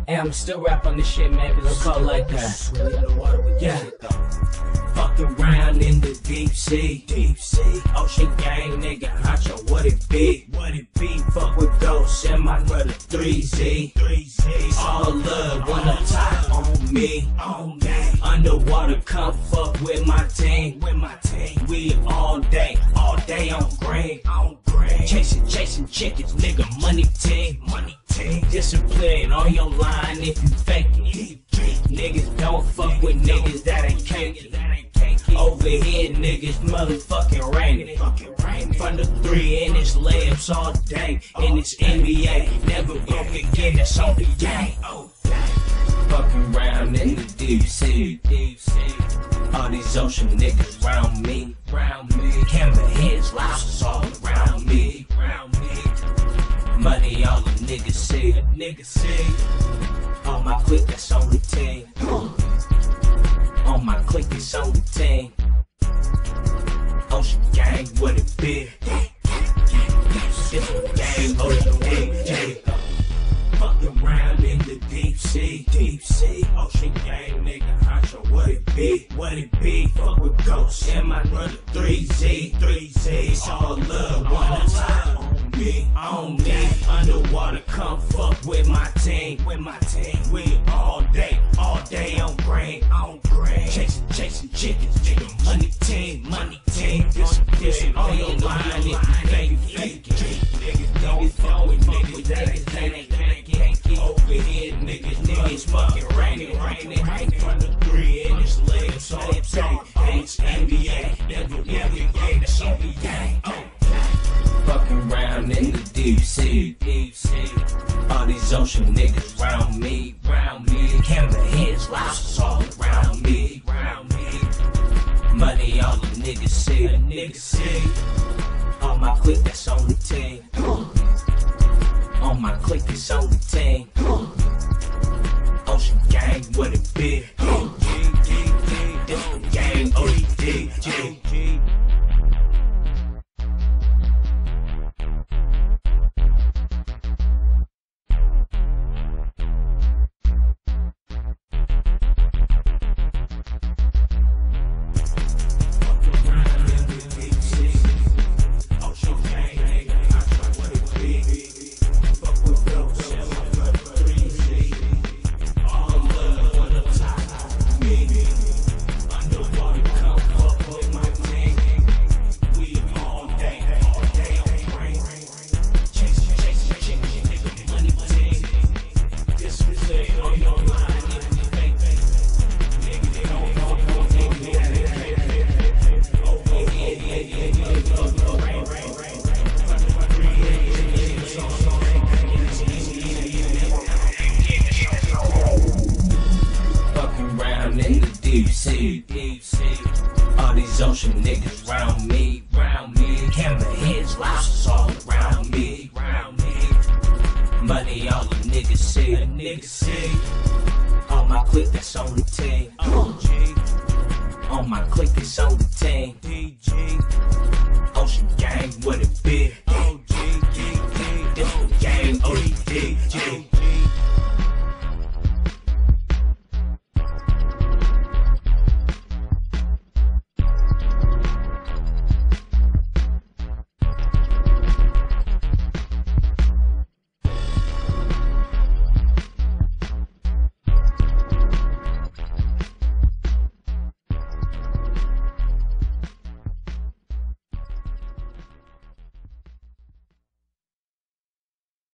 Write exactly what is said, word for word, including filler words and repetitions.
And I'm still rap on this shit, man, because I call it like that. Yeah. Fuck around in the deep sea, deep sea. Ocean gang, nigga, Hancho, what it be? What it be? Fuck with Ghost and my brother three Z. three Z. All love when I'm top on me, on me. Underwater, come fuck with my team, with my team. We all day, all day on green, on green. Chasing, chasing chickens, nigga, money team, money team. Discipline on your line if you fake it. Niggas don't fuck with niggas that ain't cakey. Over here, niggas motherfucking raining. From the three in its layups all day. In this N B A, never broke again, that's on the game. Fucking round in the deep sea. All these ocean niggas round me. Camera heads, lobsters all around me. Money, all the niggas see. Niggas see. On my clique, that's on the team. On my clique, it's on the team. Ocean gang, what it be? Different gang, ocean gang. Fuck around in the deep sea, deep sea. Ocean gang, nigga, Hancho, what it be? What it be? Fuck with Ghost and my brother three Z, three Z. All love, one time on me, on me. Underwater, come fuck with my team, with my team. We all day, all day on green, on green. Chasing, chasing chickens, nigga, money team, money team. This, this, on your line if you fake, fake it. Niggas don't fuck with niggas that ain't, that ain't, that ain't. Over here, niggas, niggas fucking raining, raining. From the three in his legs, all day. And it's N B A, never, never game, that's N B A. Fucking round in the deep sea, deep sea. All these ocean niggas round me, round me. Camera heads, lobsters all around me, round me. Money, all the niggas see, niggas see. On my clique, that's on the team. On my clique, it's on the team. Ocean gang, what it be? Different gang, O G W S. Deep sea, deep sea. All these ocean niggas round me, round me. Camera heads, lobsters all around me, round me. Money, all the niggas see, niggas see. On my clique, that's on the team. O G. On my clique, it's on the team. D G. Ocean gang, what it be? O G. Different gang, O G.